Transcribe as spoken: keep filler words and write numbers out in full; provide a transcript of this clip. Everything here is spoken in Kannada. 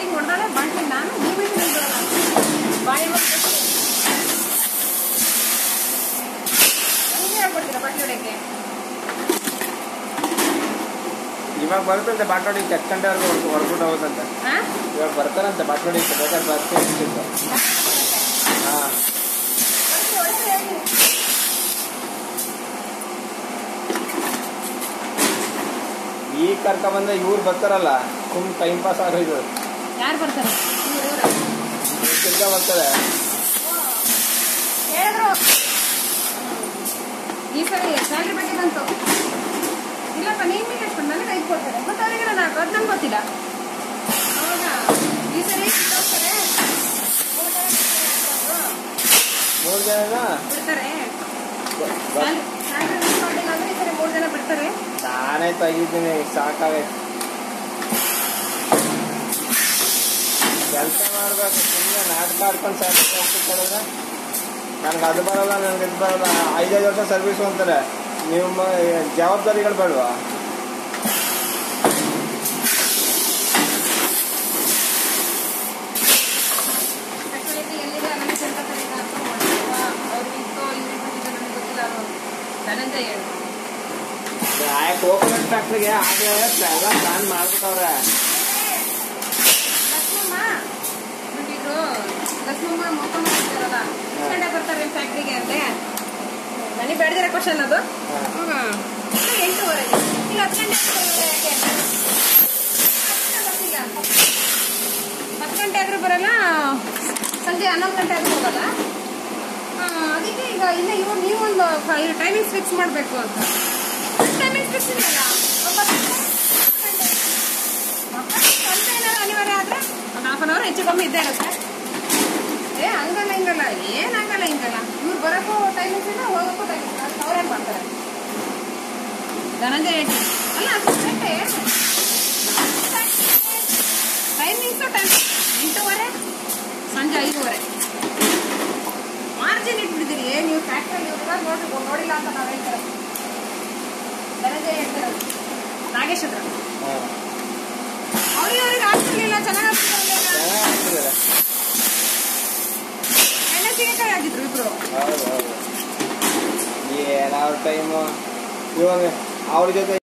ಸ್ಟಾರ್ಟಿಂಗ್ ಹೊಡೆದಾಳೆ ಬಾಟ್ಲಿ ನಾನು ನೀವೇ ಬಾಯಿ ಹಂಗೆ ಹೇಳ್ಕೊಡ್ತೀರಾ ಬಾಟ್ಲಿ ಹೊಡೆಯಕ್ಕೆ. ಇವಾಗ ಬರುತ್ತಂತೆ ಬಾಟ್ಲೋಡಿ ಹತ್ತು ಗಂಟೆವರೆಗೂ ಹೊರಬಿಟ್ಟು ಹೋಗುತ್ತಂತೆ. ಇವಾಗ ಬರ್ತಾರಂತೆ ಬಾಟ್ಲೋಡಿ ಬೇಕಾದ್ರೆ ಬರ್ತೀನಿ. ಹಾಂ ಈಗ ಕರ್ಕೊಂಬಂದ್ರೆ ಇವ್ರು ಬರ್ತಾರಲ್ಲ ಸುಮ್ ಟೈಮ್ ಪಾಸ್ ಆಗೋಯ್ತು. ಯಾರು ಬರ್ತಾರೆ? ತಿರ್ಗಾ ಬರ್ತಾರೆ. ಹೇಳಿದ್ರು ಈ ಸರಿ ಸ್ಯಾಲ್ರಿ ಬಗ್ಗೆ ಬಂತು. ಇಲ್ಲಪ್ಪ ನೀನು ಮೀನು ಎಷ್ಟು ನನಗೆ ಐದು ಕೊಡ್ತಾರೆ ಮತ್ತೆ ಅವರಿಗೆ ನಾನು ಅದು ನಂಗೆ ಗೊತ್ತಿಲ್ಲ. ಅವಾಗ ಈ ಸರಿ ಹೋಗ್ತಾರೆ ಮೂರು ಜನ ಬಿಡ್ತಾರೆ. ಸ್ಯಾಲ್ರಿ ಸ್ಟಾರ್ಟಿಂಗ್ ಆದರೆ ಈ ಸರಿ ಮೂರು ಜನ ಬಿಡ್ತಾರೆ. ನಾನೇ ತೆಗಿದ್ದೀನಿ ಸಾಕಾಗೈತೆ. ಕೆಲಸ ಮಾಡ್ಬೇಕು ಸುಮ್ಮನೆ ನಾಟಕ ಆಡ್ಕೊಂಡು ಸ್ಯಾಲ್ರಿ ಹೋಗ್ತಿರ್ತಾರೆ. ನನಗೆ ಅದು ಬರೋಲ್ಲ ನನಗೆ ಇದು ಬರೋಲ್ಲ. ಐದೈದು ವರ್ಷ ಸರ್ವಿಸು ಅಂತಾರೆ. ನಿಮ್ಮ ಜವಾಬ್ದಾರಿಗಳು ಬೇಡವಾ? ಕೋಕೋನಟ್ ಫ್ಯಾಕ್ಟ್ರಿಗೆ ಆಗಲೇ ಎಲ್ಲ ಪ್ಲಾನ್ ಮಾಡ್ಬಿಟ್ಟವ್ರೆ. ಲಕ್ಷ್ಮಮ್ಮ ಬಿಟ್ಟಿದ್ರು ಲಕ್ಷ್ಮಮ್ಮ ಮೊಕ್ಕ ಮಾಡ್ತಾರಲ್ಲ ಗಂಟೆ ಬರ್ತಾರೆ ಫ್ಯಾಕ್ಟ್ರಿಗೆ ಅಂತೆ. ನನಗೆ ಬೇಡದಿರೋ ಕ್ವಶನ್ ಅದು. ಎಂಟೂವರೆಗೆ ಈಗ ಹತ್ತು ಗಂಟೆ ಯಾಕೆ ಬರ್ತಿಲ್ಲ? ಹತ್ತು ಗಂಟೆ ಆದರೂ ಬರಲ್ಲ, ಸಂಜೆ ಹನ್ನೊಂದು ಗಂಟೆ ಆದರೂ ಹೋಗಲ್ಲ. ಅದಕ್ಕೆ ಈಗ ಇಲ್ಲ ಇವಾಗ ನೀವೊಂದು ಟೈಮಿಂಗ್ಸ್ ಫಿಕ್ಸ್ ಮಾಡಬೇಕು ಅಂತ. ಟೈಮಿಂಗ್ಸ್ ಫಿಕ್ಸ್ ಇದೆಯಲ್ಲ, ಒಂಬತ್ತು ಗಂಟೆ ಸ್ವಲ್ಪ ಏನಾದ್ರು ಅನಿವಾರ್ಯ ಆದರೆ ಒಂದು ಹಾಫ್ ಆನ್ ಅವರ್ ಹೆಚ್ಚು ಕಮ್ಮಿ ಇದ್ದೇ ಇರುತ್ತೆ. ಏ ಹಂಗಲ್ಲ ಹಿಂಗಲ್ಲ ಏನಾಗಲ್ಲ ಹಿಂಗಲ್ಲ. ಇವ್ರು ಬರೋಕ್ಕೂ ಟೈಮಿಂಗ್ಸ್ ಇಲ್ಲ, ಹೋಗೋಕ್ಕೂ ಟೈಮಿಂಗ್ಸ್ ಇಲ್ಲ. ಅವ್ರೇನು ಮಾಡ್ತಾರೆ? ಧನಂಜಯ ಅಲ್ಲ ಹತ್ತು ಗಂಟೆ ಟೈಮಿಂಗ್ಸು ಟೈಮ್ ಎಂಟೂವರೆ ಸಂಜೆ ಐದೂವರೆ ಮಾರ್ಜಿನ್ ಇಟ್ಬಿಟ್ಟಿದ್ದೀರಿ. ನೀವು ಫ್ಯಾಕ್ಟ್ರಿಯಲ್ಲಿ ಇವ್ರಿಗ ನೋಡಿ ನೋಡಿಲ್ಲ ಅಂತ ನಾವು ಹೇಳ್ತಾರೆ. ಧನಂಜಯ ಹೇಳ್ತಾರೆ ನಾಗೇಶ್ ಹತ್ರ ಅವ್ರಿಗೆ ಅವ್ರಿಗೆ ಆಗ್ತಿರ್ಲಿಲ್ಲ, ಚೆನ್ನಾಗಿ ಆಗ್ತಿರಲಿಲ್ಲ. ಎಣ್ಣೆ ಸಿಗಕಾಯಿ ಆಗಿದ್ರು ಇಬ್ರು. ಏನಾದ್ರು ಟೈಮು ಇವಾಗ ಅವ್ರ ಜೊತೆ